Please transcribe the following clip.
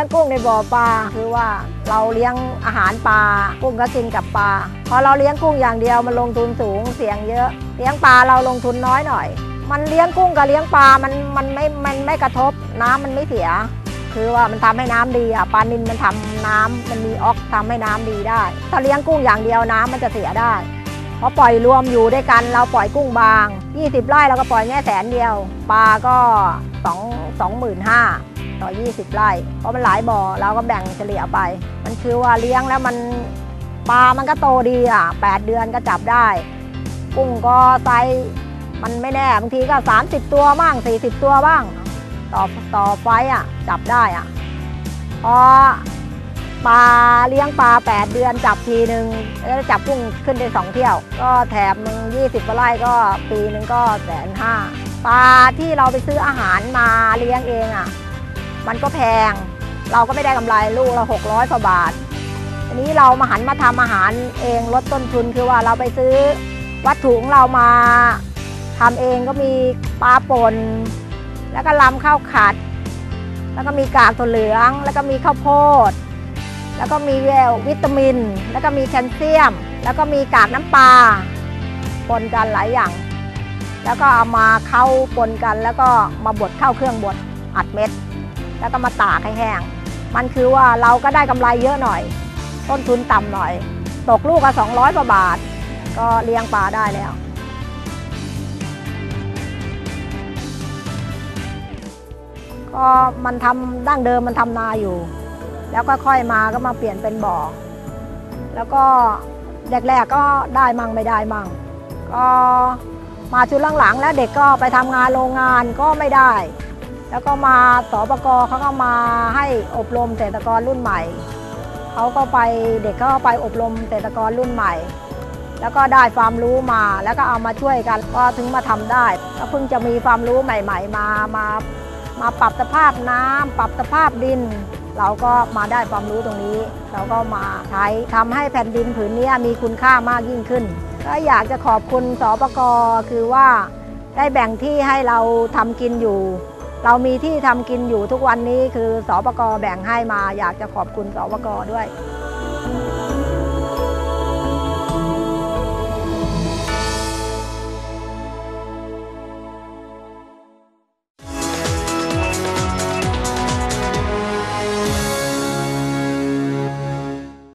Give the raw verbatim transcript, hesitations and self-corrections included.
ลี้ยงกุ้งในบ่อปลาคือว่าเราเลี้ยงอาหารปลากุ้งก็กินกับปลาพอเราเลี้ยงกุ้งอย่างเดียวมันลงทุนสูงเสี่ยงเยอะเลี้ยงปลาเราลงทุนน้อยหน่อยมันเลี้ยงกุ้งกับเลี้ยงปลามันมันไม่มันไม่กระทบน้ำมันไม่เสียคือว่ามันทำให้น้ำดีอ่ะปลานิลมันทำน้ำมันมีออกทำให้น้ำดีได้ถ้าเลี้ยงกุ้งอย่างเดียวน้ำมันจะเสียได้เพราะปล่อยรวมอยู่ด้วยกันเราปล่อยกุ้งบางยี่สิบไร่เราก็ปล่อยแค่แสนเดียวปลาก็สอง สองหมื่นห้าพัน ต่อยี่สิบไร่เพราะมันหลายบ่อเราก็แบ่งเฉลี่ยไปมันคือว่าเลี้ยงแล้วมันปลามันก็โตดีอ่ะแปดเดือนก็จับได้กุ้งก็ไซส์มันไม่แน่บางทีก็สามสิบตัวบ้างสี่สิบตัวบ้างต่อต่อไฟอ่ะจับได้อ่ะพอปลาเลี้ยงปลาแปดเดือนจับทีหนึ่งแล้วจับกุ้งขึ้นได้สองเที่ยวก็แถบมึงยี่สิบไร่ก็ปีหนึ่งก็แสนห้าปลาที่เราไปซื้ออาหารมาเลี้ยงเองอ่ะมันก็แพงเราก็ไม่ได้กำไรลูกเราหกร้อยกว่าบาททีนี้เรามาหันมาทำอาหารเองลดต้นทุนคือว่าเราไปซื้อวัตถุของเรามาทำเองก็มีปลาป่นแล้วก็ลำข้าวขัดแล้วก็มีกากถั่วเหลืองแล้วก็มีข้าวโพดแล้วก็มีวิตามินแล้วก็มีแคลเซียมแล้วก็มีกากน้ำปลาปนกันหลายอย่างแล้วก็เอามาเข้าปนกันแล้วก็มาบดเข้าเครื่องบดอัดเม็ดแล้วก็มาตากให้แห้งมันคือว่าเราก็ได้กำไรเยอะหน่อยต้นทุนต่ำหน่อยตกลูกละสองร้อยกว่าบาทก็เลี้ยงปลาได้แล้วก็มันทำดั้งเดิมมันทำนาอยู่แล้วก็ค่อยมาก็มาเปลี่ยนเป็นบ่อแล้วก็แรกๆก็ได้มั่งไม่ได้มั่งก็มาชุดหลังๆแล้วเด็กก็ไปทำงานโรงงานก็ไม่ได้แล้วก็มาสปก.เขาก็มาให้อบรมเกษตรกรรุ่นใหม่เขาก็ไปเด็กก็ไปอบรมเกษตรกรรุ่นใหม่แล้วก็ได้ความรู้มาแล้วก็เอามาช่วยกันก็ถึงมาทำได้ก็เพิ่งจะมีความรู้ใหม่ๆมามามาปรับสภาพน้ำปรับสภาพดินเราก็มาได้ความรู้ตรงนี้เราก็มาใช้ทำให้แผ่นดินผืนนี้มีคุณค่ามากยิ่งขึ้นก็อยากจะขอบคุณสปก.คือว่าได้แบ่งที่ให้เราทำกินอยู่เรามีที่ทำกินอยู่ทุกวันนี้คือสปก.แบ่งให้มาอยากจะขอบคุณสปก.ด้วย